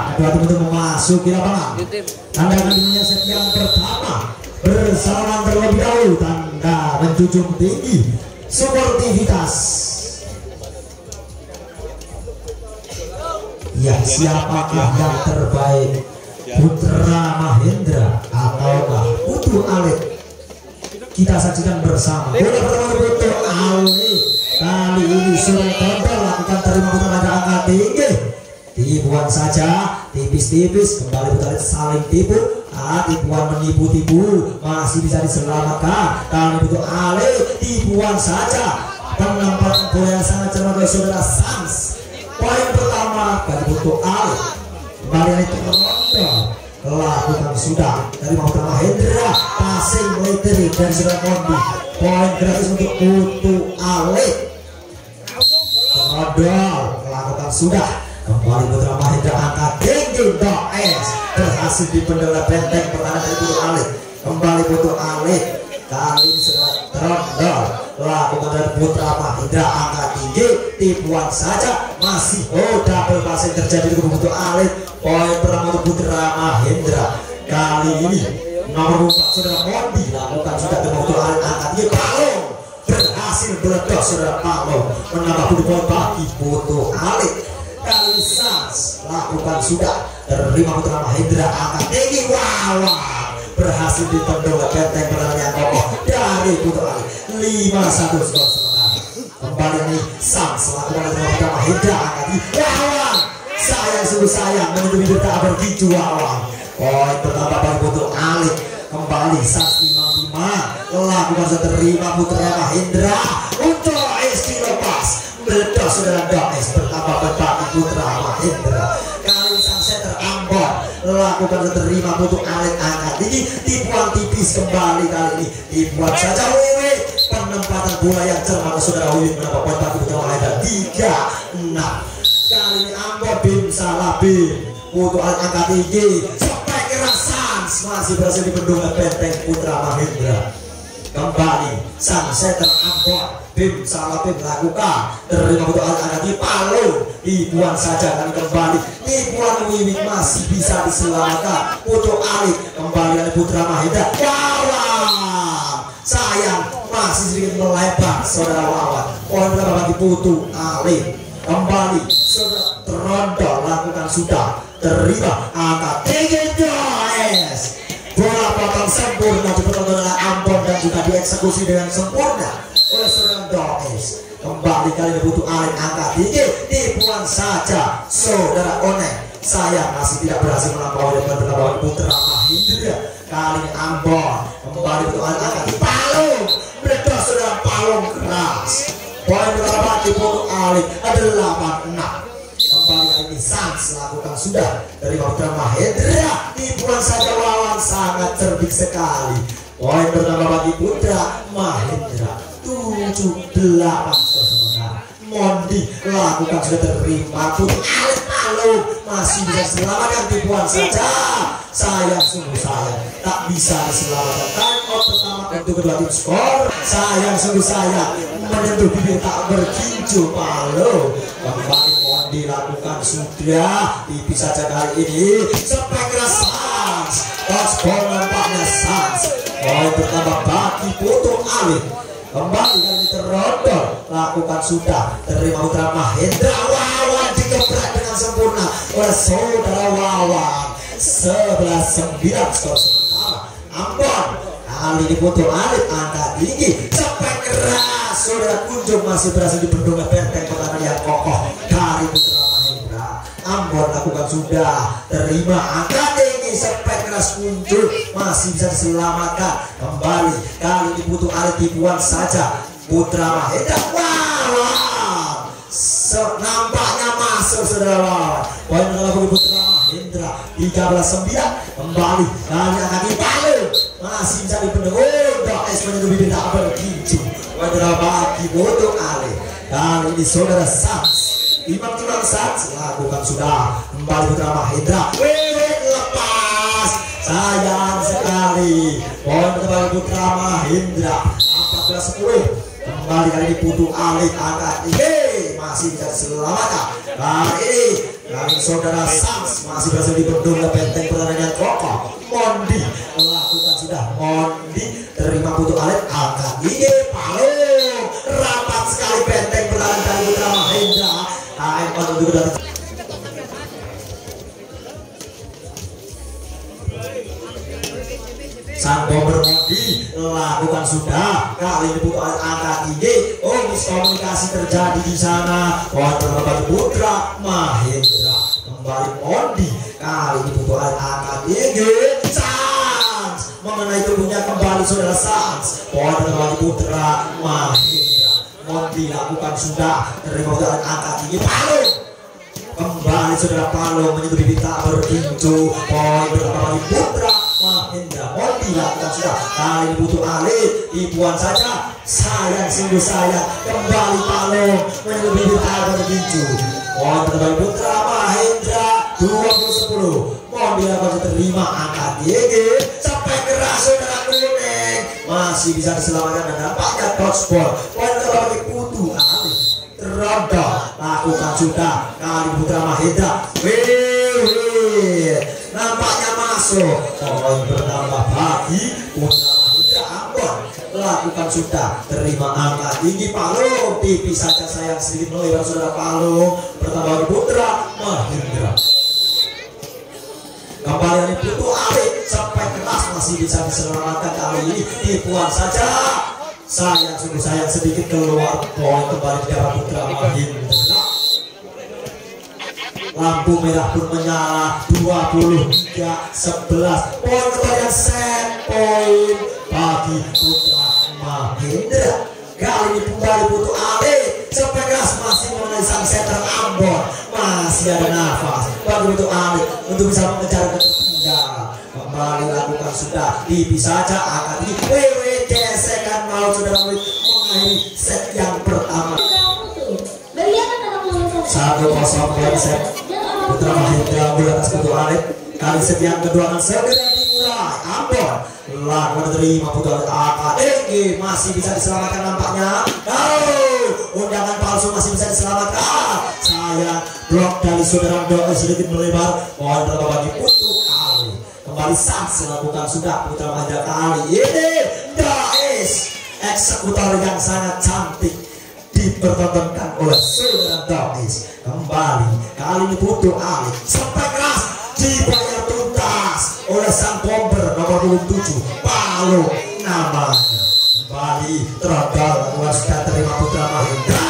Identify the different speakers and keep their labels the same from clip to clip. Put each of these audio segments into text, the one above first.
Speaker 1: kedua tim untuk memasuki lapangan. Tanda kakinya set yang pertama bersalaman terlebih dahulu, tanda menjunjung tinggi sportivitas. Ya, siapakah yang terbaik, Putra Mahendra ataukah Putu Alit? Kita saksikan bersama. Bola pertama Putu Alit kali ini sudah total lakukan terima putra pada angka tinggi. Tipuan saja, tipis-tipis, kembali Putu Alit saling tipu. Tipuan menipu-tipu masih bisa diselamatkan. Kali Putu Alit tipuan saja, penempatan bola yang sangat cermat oleh saudara Sans. Poin pertama bagi Putu Alit. Kembali itu Rondo lakukan sudah dari Putra Mahendra, passing military dari saudara Mondi. Poin gratis untuk Putu Alit. Rondo lakukan sudah, kembali Putra Mahendra angkat tinggi S berhasil dipendam benteng pertahanan dari Putu Alit. Kembali Putu Alit kali ini sudah Rondo lakukan dari Putra Mahendra angkat tinggi, tipuan saja masih double passing terjadi di Putu Alit. Poin pertama untuk Putra Mahendra kali ini nomor 4 saudara Mondi lakukan sudah ke Putu Alit angkat tinggi, Palung berhasil meledos saudara Palung menambah poin bagi Putu Alit. Kali Sans lakukan sudah terima Putra Mahendra angkat tinggi, berhasil ditendang benteng pertahanan yang kokoh dari Putu Alit. 5-1 skor sementara. Kembali nih Sans lakukan terima Putra Mahendra angkat tinggi, sayang sungguh sayang menuju bibir tak bergicu. Poin pertama bagi Putu Alit. Kembali Sans 5-5 lakukan terima Putra Mahendra untuk SD lepas meledos saudara Does pertama bagi Putra Mahendra. Kali sang setter Ambon lakukan terima Putu Alit angkat tinggi, tipuan tipis kembali kali ini tipuan saja Wiwi, penempatan bola yang cermat saudara Wiwi menambah poin bagi Putra Mahendra 3-6. Kali ini Ambon Bim salah Bim, Putu Alit angkat tinggi, sampai kira Sans masih berhasil dibendung benteng Putra Mahendra. Kembali sang setter Ambon Bim salah Bim lakukan terima Putu Alit angkat tinggi, Palung tipuan saja dan kembali tipuan Wiwi masih bisa diselamatkan Putu Alit. Kembali dari Putra Mahendra, sayang masih sedikit melebar saudara Wawan. Poin berapa bagi Putu Alit. Kembali saudara Rondo lakukan sudah terima angkat tinggi Does, bola potong sempurna dipertonton oleh Ambon dan juga dieksekusi dengan sempurna oleh saudara Does. Kembali kali ini Putu Alit angkat tinggi, tipuan saja saudara Oneng, sayang masih tidak berhasil melampaui dan bertambah Putra Mahendra. Kali ini Ambon kembali Putu Alit angkat tinggi, Palung meledos saudara Palung keras. Poin berapa di Putu Alit adalah 8-6. Kembali kali ini Sans lakukan sudah dari Putra Mahendra, tipuan saja lawan sangat cerdik sekali. Poin pertama bagi Putra Mahendra 7-8 sementara. Mondi lakukan sudah terima Putu Alit, Palung masih bisa selamatkan tipuan saja, sayang sungguh sayang tak bisa diselamatkan. Time out pertama untuk kedua tim skor, sayang sungguh sayang menyentuh bibir tak berkincu Palung. Kembali Mondi lakukan sudah tipis saja kali ini, sampai keras Sans, skor nampaknya Sans. Poin pertama bagi Putu Alit. Kembali kali terrodol lakukan sudah terima Putra Mahendra, Wawan dikebrak dengan sempurna oleh saudara Wawan. 11-9 skor sementara. Ambon kali ini Putu Alit angkat tinggi, sampai keras saudara Kunjung masih berhasil dibendung benteng pertahanan yang kokoh dari Putra Mahendra. Ambon lakukan sudah terima angkat tinggi, sampai keras Kunjung masih bisa diselamatkan. Kembali kali ini Putu Alit tipuan saja Putra Mahendra, nampaknya masuk saudara Wawan. Poin bagi Putra Mahendra 13-9. Kembali kali angkat di Palung masih bisa dibendung Does menyentuh bibir tak berkincu. Poin bagi Putu Alit. Kali ini saudara Sans, Imam Sans lakukan sudah, kembali Putra Mahendra, lepas, sayang sekali. Poin bagi Putra Mahendra 14-10. Kembali kali ini Putu Alit angkat tinggi, masih bisa diselamatkan. Kali ini kali saudara Sans masih berhasil dibendung oleh benteng pertahanan kokoh. Mondi lakukan sudah, Mondi terima putu alit, angkat gigi paling rapat sekali benteng pertahanan dari Putra Mahendra. KM untuk dari sang bomber Mondi lakukan sudah, kali ini putu alit, angkat gigi. Oh, miskomunikasi terjadi di sana. Bagi Putra Mahendra kembali Mondi, kali ini putu alit, angkat gigi. Sans mengenai tubuhnya kembali saudara Sans. Bagi Putra Mahendra, Mondi lakukan sudah, terima putu alit, angkat gigi palu. Kembali saudara Palu menyentuh bibit tak berkincu. Poin bagi Putra Mahendra. Mondi lakukan sudah, kali ini butuh alit, tipuan saja, sayang sungguh sayang. Kembali Palu menyentuh bibit tak berkincu. Poin bagi Putra Mahendra 20-10. Mondi lakukan terima, angkat gigi sampai keras saudara kuning, masih bisa diselamatkan dan nampaknya dodgeball. Poin bagi Putu alit. Rondo lakukan sudah, kali Putra Mahendra. Nampaknya masuk. Poin bertambah bagi Putra Mahendra. Ambon lakukan sudah, terima angka tinggi Palu, tipis saja sayang sedikit melewat saudara Palu. Bertambah bagi Putra Mahendra. Kembali ini Putu alit sampai keras, masih bisa diselamatkan kali ini, tipuan saja. Sayang sungguh sayang sedikit keluar. Poin kembali dapat Putra Mahendra. Lampu merah pun menyala. 23-11. Poin kembali set poin bagi Putra Mahendra. Kali ini kembali Putu alit sampai keras, masih mengenai sang setter Ambon. Masih ada nafas bagi Putu alit untuk bisa mengejar ketertinggalan. Kembali lakukan sudah, tipis saja akan di gesekan mau sudah mengakhiri set yang pertama. 1-0 poin set Putra Mahendra di atas Putu alit. Kali set yang kedua akan segera dimulai. Ambon lakukan terima Putu alit, AKDG masih bisa diselamatkan nampaknya. Undangan palsu masih bisa diselamatkan. Saya blok dari saudara Doa sedikit melebar. Poin berapa bagi Putu alit. Kembali Sans lakukan sudah, Putra Mahendra kali ini Dais eksekutor yang sangat cantik dipertontonkan oleh saudara Dais. Kembali kali ini Putu alit sampai keras, dibayar tuntas oleh sang bomber nomor 27 Palu namanya. Kembali terodol lakukan sudah, terima Putra Mahendra.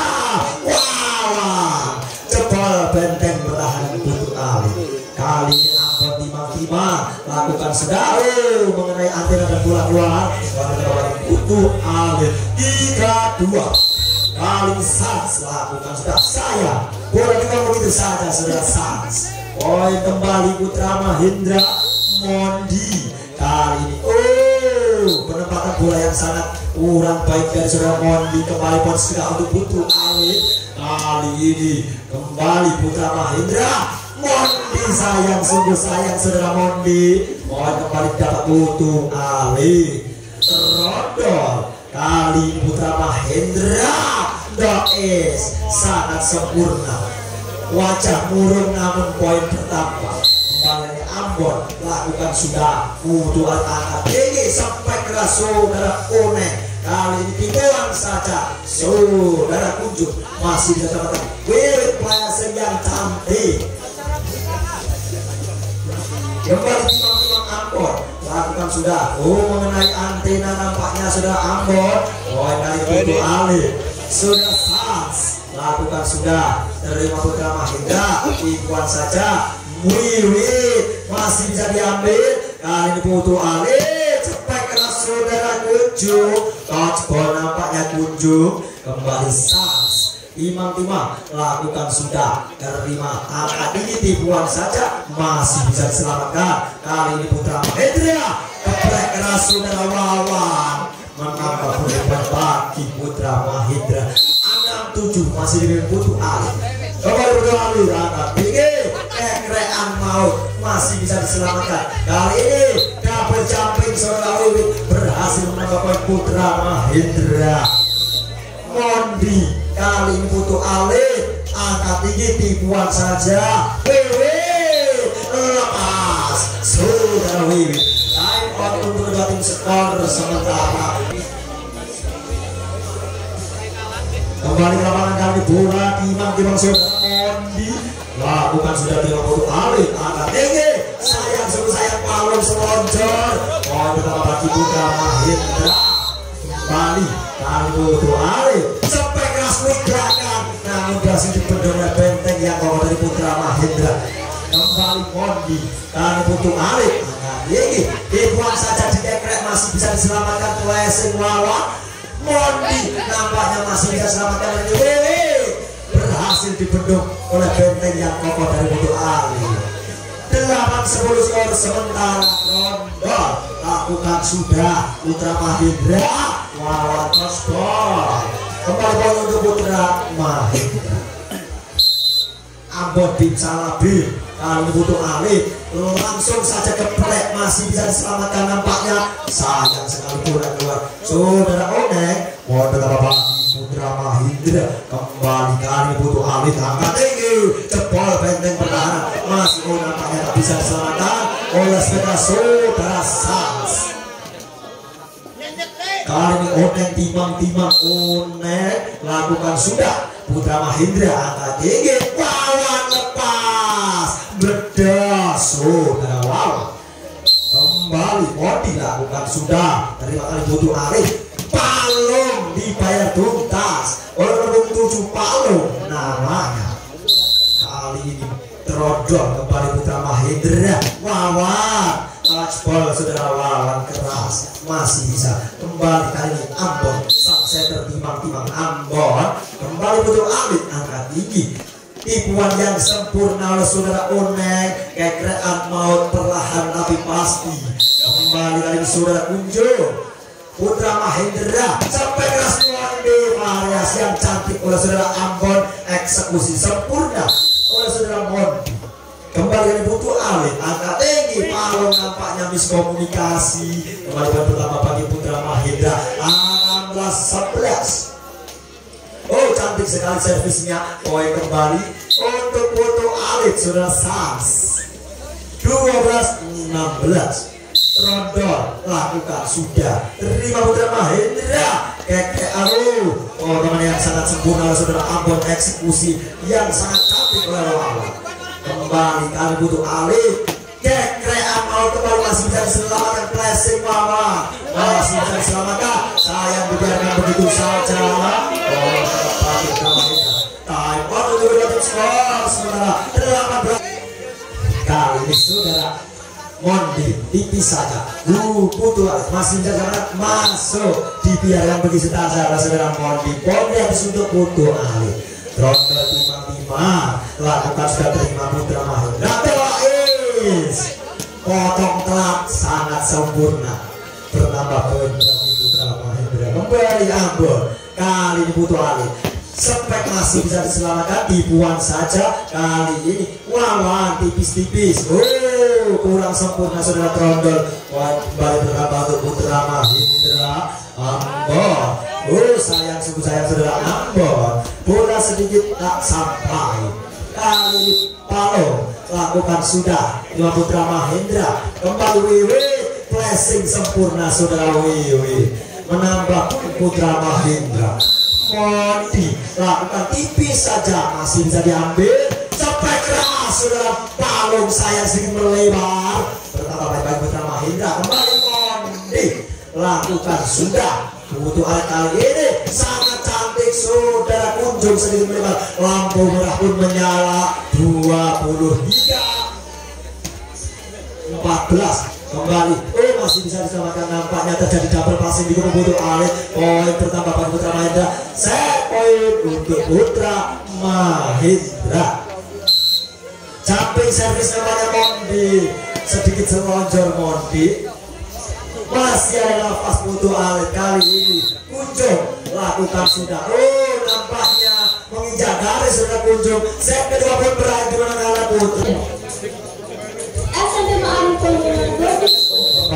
Speaker 1: Wow, jebol benteng bertahan Putu alit. Kali ini Ambon timang-timang lakukan sudah, mengenai antena dan bola keluar. Putu alit 3-2. Kali Sans lakukan sudah, sayang bola juga begitu saja saudara Sans. Poin kembali Putra Mahendra. Mondi kali ini penempatan bola yang sangat kurang baik dari saudara Mondi. Kembali poin sudah untuk Putu alit. Kali ini kembali Putra Mahendra. Mondi sayang sungguh sayang saudara Mondi. Poin kembali dapat Putu alit. Rodol kali Putra Mahendra. Does sangat sempurna, wajah murung namun poin bertambah. Kembali Ambon lakukan sudah, Putu alit angkat tinggi sampai keras saudara Koneng. Kali ini tipuan saja saudara Kunjung, masih bisa dapatkan wirid playas yang cantik. Kembali timang-timang Ambon lakukan sudah, mengenai antena nampaknya sudah Ambon. Poin dari Putu alit. Sudah Sans lakukan sudah, terima Putra Mahendra, tipuan saja, wiwit masih bisa diambil. Kali ini Putu alit sampai keras saudara Kunjung. Dodgeball nampaknya Kunjung. Kembali Sans timang-timang lakukan sudah, terima angkat ini, tipuan saja, masih bisa diselamatkan. Kali ini Putra Mahendra keplek keras saudara Wawan, menambah peluang bagi Putra Mahendra. 6-7 masih dipimpin Putu alit. Kembali Putu alit angkat tinggi, ekrean maut masih bisa diselamatkan. Kali ini double jumping saudara Wiwit berhasil menambah poin Putra Mahendra. Mondi kali ini Putu alit angkat tinggi tipuan saja. Lepas saudara Wiwi. Time out untuk kedua tim skor sementara. Kembali ke lapangan kali bola timang saudara Mondi. Lakukan sudah tilang untuk Alif. Angkat tinggi. Sayang Palung selonjor. Pertama bagi Putra Mahendra. Kembali kali untuk Alif. Sampai keras gerakan. Namun berhasil dibendung oleh benteng yang bawa dari Putra Mahendra. Kembali Mondi kali untuk Alif. Angkat tinggi. Dibuang saja di dekrek, masih bisa diselamatkan flashing lawan. Mondi nampaknya masih bisa selamatkan dari Wiwi. Berhasil dibendung oleh benteng yang kokoh dari Putu Ali. 8-10 skor sementara. Rondol lakukan sudah Putra Mahendra lawan Kospor. Kembali poin untuk Putra Mahendra. Ambon bin Salabim kali Putu Ali langsung saja keprek, masih bisa diselamatkan nampaknya. Sayang sekali bola keluar. Saudara Oneng mau betapa Putra Mahendra. Kembali kali Putu Ali angkat tinggi, jebol benteng pertahanan, masih nampaknya tak bisa diselamatkan oleh sepeda saudara Sans. Kali ini Oneng timang Oneng lakukan sudah. Putra Mahendra angkat tinggi, lawan lepas bedas saudara Wawan. Kembali Mondi lakukan sudah. Terima kali Putu Arif. Palung dibayar tuntas oleh pendukung 7 Palung namanya. Kali ini terodol kembali Putra Mahendra. Wawan touchball saudara Wawan keras, masih bisa. Kembali kali ini Ambon sang setter timang Ambon. Kembali Putu Alif angkat tinggi. Tipuan yang sempurna oleh saudara Oneng. Kekrean maut perlahan tapi pasti. Kembali kali ini saudara Kunjung. Putra Mahendra sampai keras di variasi yang cantik oleh saudara Ambon. Eksekusi sempurna oleh saudara Mondi. Kembali dari Putu Alif angkat tinggi. Palung nampaknya miskomunikasi. Kembali pertama bagi Putra Mahendra. 16-11. Oh, cantik sekali servisnya. Poin kembali untuk Putu Alif saudara Sans. 12-16. Rondol lakukan sudah. Terima Putra Mahendra. Teman yang sangat sempurna saudara Ambon. Eksekusi yang sangat cantik oleh lawan. Kembali kali Putu Alif. Kekrean mau kembali, masih bisa diselamatkan flashing mama. Masih bisa diselamatkan. Sayang dibiarkan begitu saja. Time out untuk berlatih skor sementara 18. Kali ini saudara Mondi tipis saja. Putu Alif masih bisa masuk. Dibiarkan begitu saja saudara Mondi. Mondi habis untuk Putu Alif. Rondol timang lakukan sudah. Terima Putra Mahendra. Potong telat sangat sempurna. Bertambah poin bagi Putra Mahendra. Kembali Ambon. Kali ini Putu Alif. Spek masih bisa diselamatkan. Tipuan saja kali ini. Wawan tipis-tipis. Kurang sempurna saudara Trondol. Kembali bertambah untuk Putra Mahendra. Ambon. Sayang sungguh sayang saudara Ambon. Bola sedikit tak sampai. Kali ini Palung lakukan sudah. Lima Putra Mahendra. Kembali Wiwi. Flashing sempurna saudara Wiwi. Menambah Putra Mahendra. Mondi lakukan tipis saja, masih bisa diambil. Sampai keras saudara Palung, sayang sedikit melebar. Pertama baik-baik Putra Mahendra. Kembali Mondi lakukan sudah. Putu Alif kali ini sangat cantik saudara Kunjung sedikit melebar. Lampu merah pun menyala. 23-14. Kembali, masih bisa diselamatkan. Nampaknya terjadi double passing di kubu Putu Alif. Poin bertambah bagi Putra Mahendra. Set poin untuk Putra Mahendra. Jumping service namanya Mondi. Sedikit selonjor Mondi. Masih ada nafas Putu Alif. Kali ini Kunjung lakukan sudah. Nampaknya menginjak garis sudah Kunjung. Set kedua pun berakhir di mana Putu. Kembali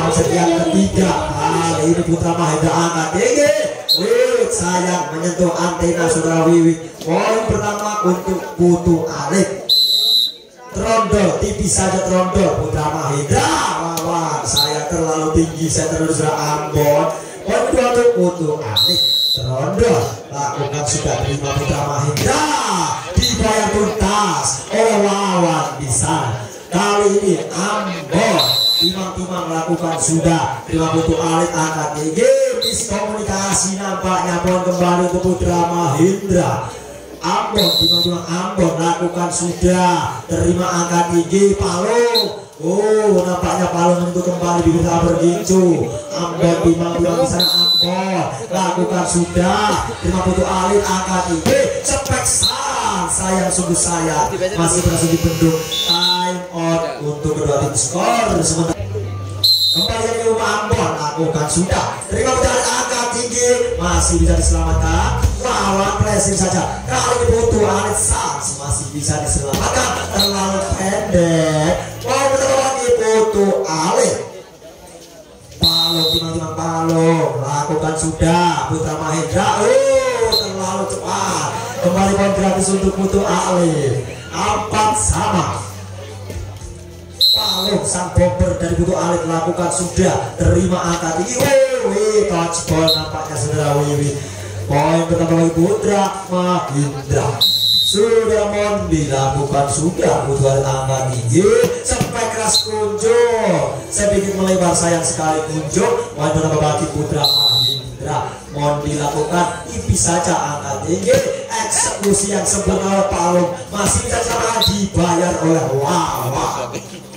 Speaker 1: lawan set yang ketiga. Kali ini Putra Mahendra angkat tinggi. Wiwit sayang menyentuh antena saudara Wiwit. Poin pertama untuk Putu Alif. Trondol tipis saja Trondol Putra Mahendra. Lawan saya terlalu tinggi, saya terus Ambon. Poin kedua untuk Putu Alif. Trondol lakukan sudah terima Putra Mahendra, dibayar tuntas oleh lawan di sana. Kali ini Ambon timang-timang lakukan sudah terima Putu Alif angkat tinggi. Miskomunikasi nampaknya poin kembali untuk Putra Mahendra. Ambon timang-timang Ambon lakukan sudah terima angkat tinggi. Palung, oh nampaknya Palung itu kembali bisa bergincu. Ambon timang-timang di sana. Ambon lakukan sudah terima Putu Alif angkat tinggi. Cepet sayang sungguh sayang masih berhasil dibendung. Time out untuk kedua tim skor. Sementara kembali ke rumah Ambon lakukan sudah terima Putu Alif angkat tinggi, masih bisa diselamatkan. Lawan pressing saja. Kali ini Putu Alif Sans masih bisa diselamatkan, terlalu pendek. Mau bertemu lagi Putu Alif. Palung timang-timang Palung lakukan sudah Putra Mahendra. Oh terlalu cepat. Kembali poin gratis untuk Putu Alif. 4-sama. Palung sang bomber dari Putu Alif lakukan sudah terima angkat tinggi. Wih touch ball nampaknya saudara Wiwi. Poin pertama bagi Putra Mahendra. Sudah Mondi lakukan sudah Putu Alif angkat tinggi. Sampai keras kunjung, sedikit melebar sayang sekali kunjung. Poin pertama bagi Putra Mahendra. Mondi lakukan tipis saja angkat tinggi. Eksekusi yang sempurna oleh Palung, masih bisa dibayar oleh lawan.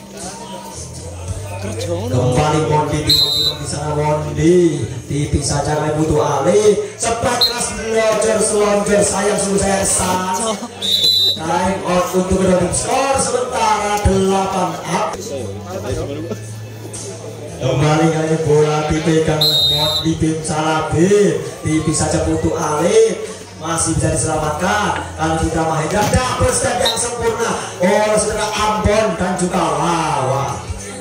Speaker 1: Kembali Mondi di sana. Mondi tipis saja oleh Putu Alif. Cepat keras selonjor sayang sungguh saya sang. Time out untuk kedua tim skor sementara 8-up. Kembali kali bola dipegang oleh Mondi bin Salabi. Tipis saja Putu Alif, masih bisa diselamatkan. Kali Putra Mahendra double step yang sempurna oleh saudara Ambon dan juga lawan.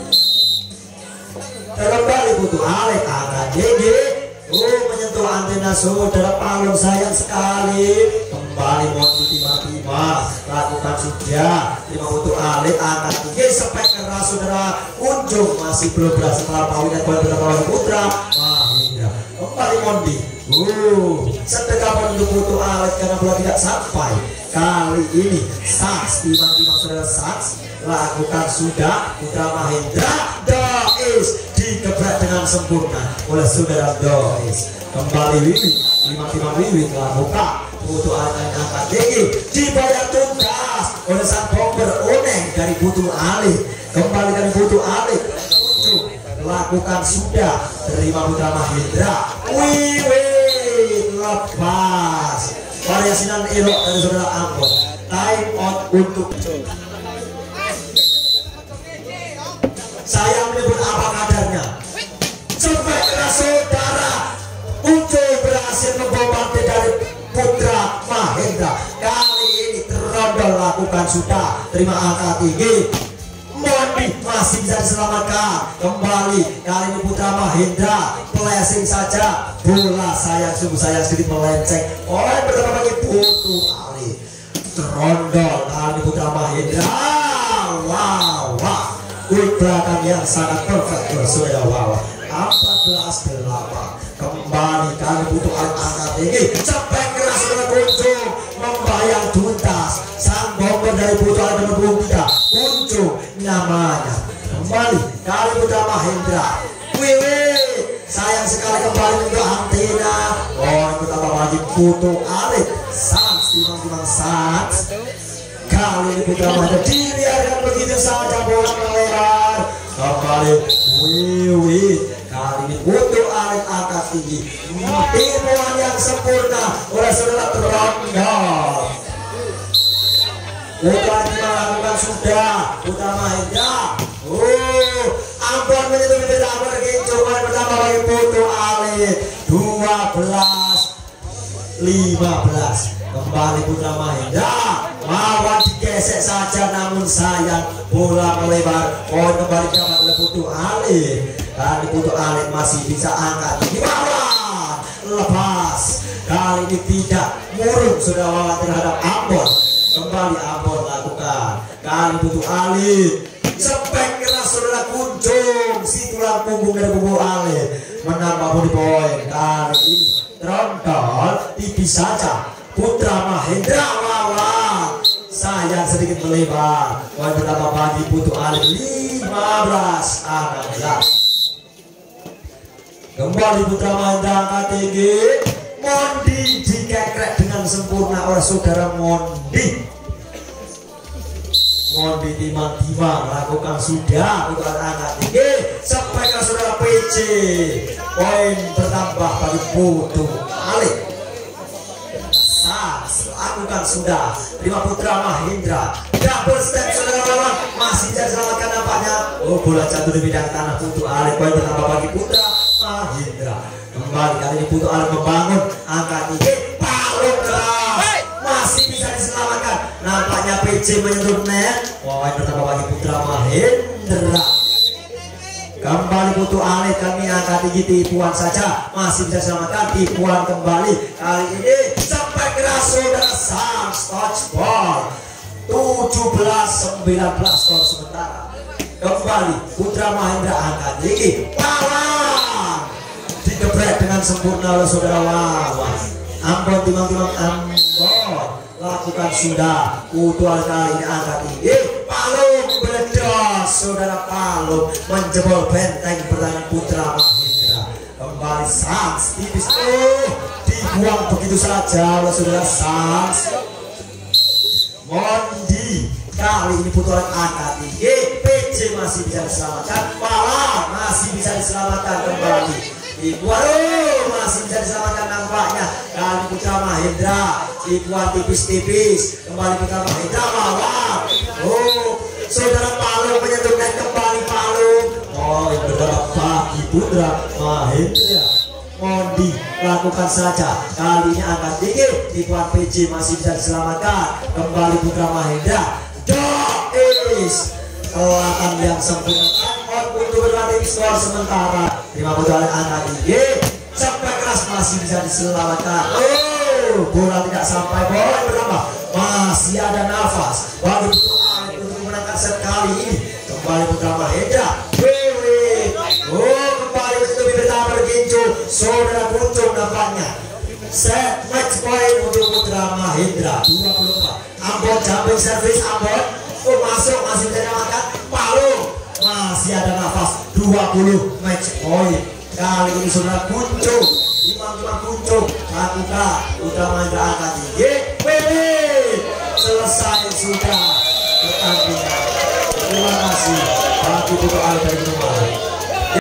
Speaker 1: Kembali Putu Alif angkat tinggi. Menyentuh antena saudara Palung sayang sekali. Kembali Mondi tiba-tiba lakukan sudah terima Putu Alif angkat tinggi. Sampai keras saudara kunjung, masih belum berhasil melampaui dan poin pertama Putra Mahendra. Kembali Mondi. Sedekah untuk Putu Alif karena bola tidak sampai. Kali ini Saks timang-timang saudara Saks lakukan sudah Putra Mahendra. Dois digebrak dengan sempurna oleh saudara Dois. Kembali Wiwi timang-timang Wiwi lakukan Putu Alif angkat tinggi, dibayar tuntas oleh sang bomber Oneng dari Putu Alif. Kembali dari Putu Alif lakukan sudah terima Putra Mahendra. Wiwi lepas variasinan elok dari saudara Ambon. Time out untuk saya menyebut apa kadarnya. Sampai keras saudara Ucuy berhasil membobol dari Putra Mahendra. Kali ini Trondol lakukan sudah terima angka tinggi. Mondi masih bisa diselamatkan. Kembali kali ini Putra Mahendra blessing saja. Bola sayang sungguh sayang sedikit melenceng. Oleh pertama bagi Putu Alif. Trondol kali ini Putra Mahendra. Wow. Quick belakang yang sangat perfect sudah wow. 14-8. Kembali kali Putu Alif angkat tinggi. Sampai keras berkunjung membayar tuntas. Sang bomber dari Putu Alif nomor 23 kunjung namanya. Kembali kali Putra Mahendra. Sayang sekali kembali untuk antena. Pertama bagi Putu Alif. Sans timang-timang Sans. Kali ini Putra Mahendra dibiarkan begitu saja bola melebar. Kembali kali ini Putu Alif angkat tinggi. Timuan yang sempurna oleh saudara Trondol. Putra melakukan sudah Putra Mahendra. Ambon menyentuh tidak bergincu. Pertama bagi Putu Alif. 12-15. Kembali Putra Mahendra. Lawan digesek saja namun sayang bola melebar. Poin kembali dapat oleh Putu Alif. Kali Putu Alit masih bisa angkat di bawah, lepas. Kali ini tidak murung sudah wawan terhadap Ambon. Kembali Ambon lakukan. Kali Putu Alit cepet keras saudara kunjung si tulang punggung dari Putu Alit menambah body point. Kali ini Trondol tipis saja. Putra Mahendra lawan sayang sedikit melebar. Poin pertama bagi Putu Alit 15-16. Kembali Putra Mahendra angkat tinggi. Mondi dikekrek dengan sempurna oleh saudara Mondi. Mondi timang-timang melakukan sudah untuk angkat tinggi sampai ke saudara PC. Poin bertambah bagi Putu Alit. Lakukan sudah. Terima Putra Mahendra. Double step saudara lawan masih bisa diselamatkan nampaknya. Oh, bola jatuh di bidang tanah Putu Alit. Poin bertambah bagi Putra Mahendra. Kembali kali ini Putu Alit membangun angka tinggi. Palu keras masih bisa diselamatkan. Nampaknya PC menyentuh net. Poin bertambah bagi Putra Mahendra. Kembali Putu Alit kami angkat tinggi tipuan saja masih bisa diselamatkan. Tipuan kembali kali ini sampai keras saudara Sans touch ball 17-19 skor sementara. Kembali Putra Mahendra angkat tinggi lawan digeprek dengan sempurna oleh saudara Wawan. Ambon timang-timang Ambon lakukan sudah. Putu Alit kali ini angkat tinggi. Palung meledos saudara Palung menjebol benteng pertahanan Putra Mahendra. Kembali Sans tipis dibuang begitu saja oleh saudara Sans. Mondi kali ini Putu Alit angkat tinggi. PC masih bisa diselamatkan. Malah masih bisa diselamatkan kembali. Waduh, masih bisa diselamatkan nampaknya. Kali Putra Mahendra dibuat tipis-tipis. Kembali Putra Mahendra lawan. Oh, saudara Palung menyentuh net kembali Palung. Oh, yang berdampak bagi Putra Mahendra. Mondi lakukan saja. Kali ini angkat tinggi. Dibuat PC masih bisa diselamatkan. Kembali Putra Mahendra. Dois kelatan yang sempurna. Untuk berlatih skor sementara 5 Putra Alit angkat tinggi sampai keras masih bisa diselamatkan. Oh, bola tidak sampai. Bola bertambah masih ada nafas bagi Putra Alit untuk menangkan set kali ini. Kembali Putra Mahendra. Oh, kembali begitu pertama bergincu saudara kunjung nampaknya. Set match point untuk Putra Mahendra 24. Ambon jumping service Ambon. Oh, masuk masih bisa diselamatkan. Palung masih ada nafas 20 match point. Kali ini saudara kunjung imam-imam kunjung lakukan Putra Mahendra angkat tinggi. Selesai sudah pertandingan. Terima kasih bagi Putu Alit dari rumah.